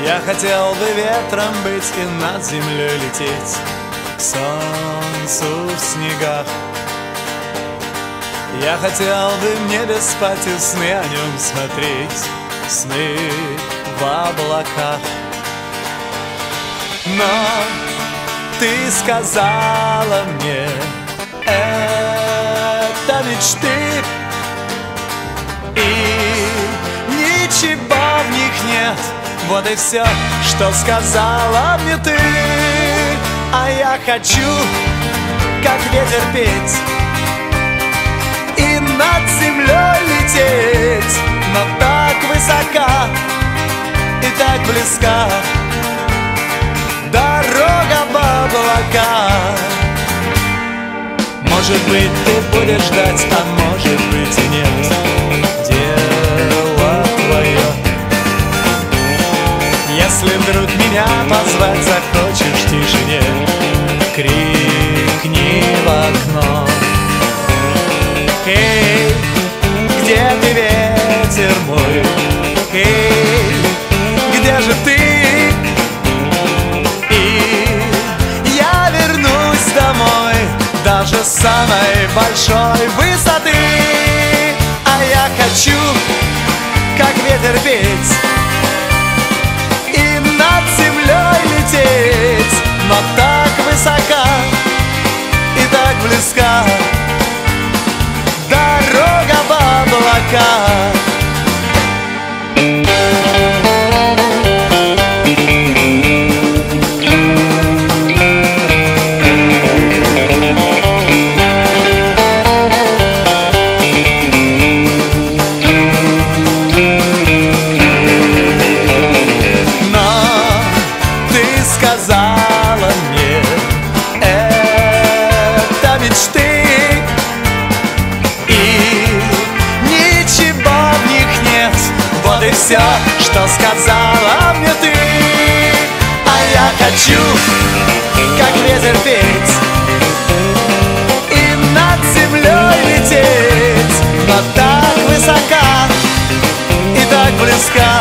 Я хотел бы ветром быть и над землей лететь, к солнцу в снегах. Я хотел бы в небе спать и сны о нем смотреть, сны в облаках. Но ты сказала мне, это мечты, и ничего в них нет. Вот и все, что сказала мне ты. А я хочу, как ветер, петь и над землей лететь, но так высока и так близка дорога в облака. Может быть, ты будешь ждать, а может быть и нет. Дело твое. Если вдруг меня позвать захочешь в тишине, крикни в окно. Эй, где ты, ветер мой? Эй, где же ты? И я вернусь домой даже с самой большой высоты. А я хочу, как ветер, петь и над землей лететь, но так высока и так близка дорога в облака. Сказала мне, это мечты, и ничего в них нет. Вот и все, что сказала мне ты. А я хочу, как ветер, петь и над землей лететь, но так высока и так близка